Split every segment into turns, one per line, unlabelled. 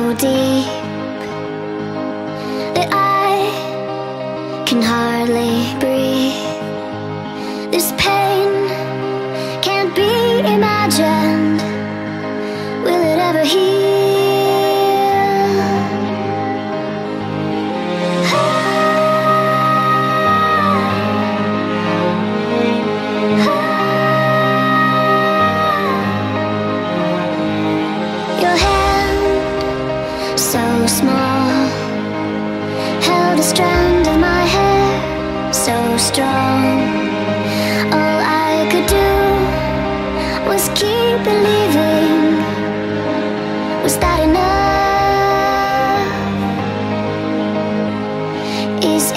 deep that I can hardly breathe. This pain can't be imagined. Will it ever heal? Your hand, so small, held a strand of my hair, so strong. All I could do was keep believing. Was that enough? Is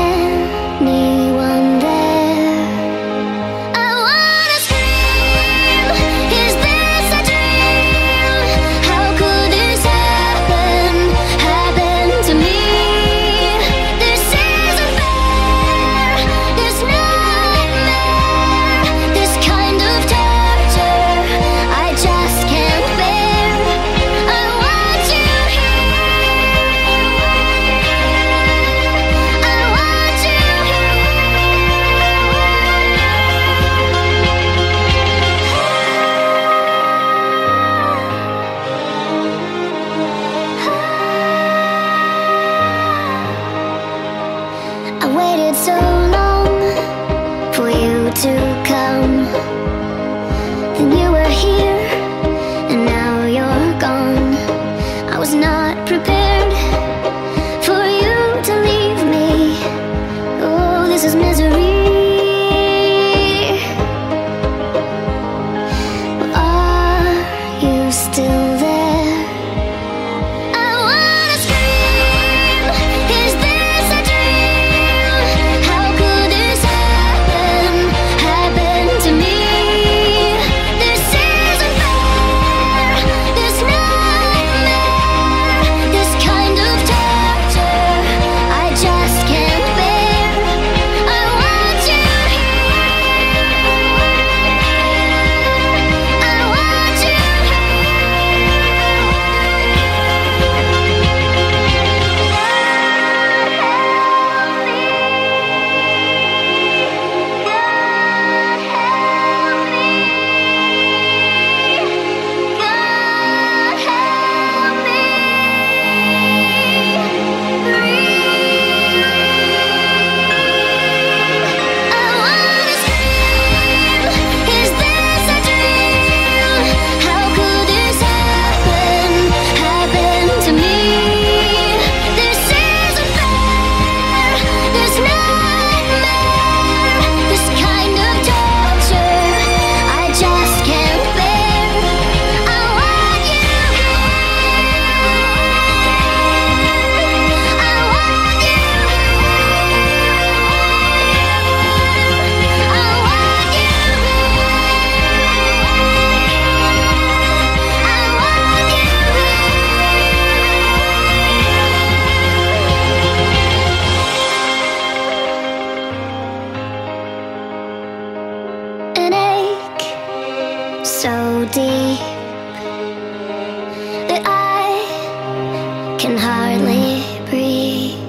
anyone there? I wanna scream. Is this a dream? How could this happen to me? This isn't fair. This nightmare, this kind of torture, I just can't bear. I want you here. I want you I waited so long for you to come. Then you were here, and now you're gone. I was not prepared for you to leave me. Oh, this is misery. Are you still there? I wanna scream. Is this a dream? How could this happen to me? This isn't fair. This nightmare, this kind of torture, I just can't bear. I want you here. I want you an ache so deep that I can hardly breathe.